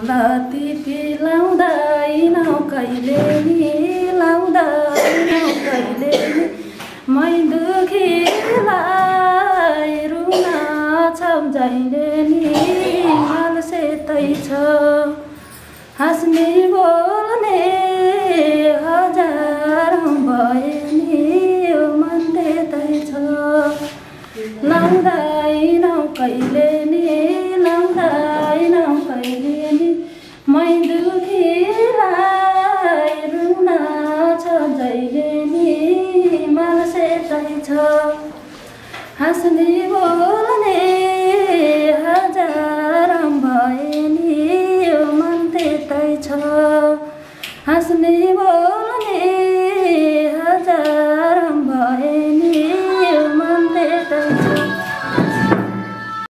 टिपी लाउँदैनौ कहिले नि लाउँदैनौ कहिले नि मै दुखीलाई रुन सम्झैले नि अलसेतै छ हाँस्ने बोल्ने हजारौँ भए नि मन त्यतै छ लाउँदैनौ कहिले नि लाउँदैनौ कहिले नि मै दुखीलाई रुन सम्झैले नि अलसेतै छ हाँस्ने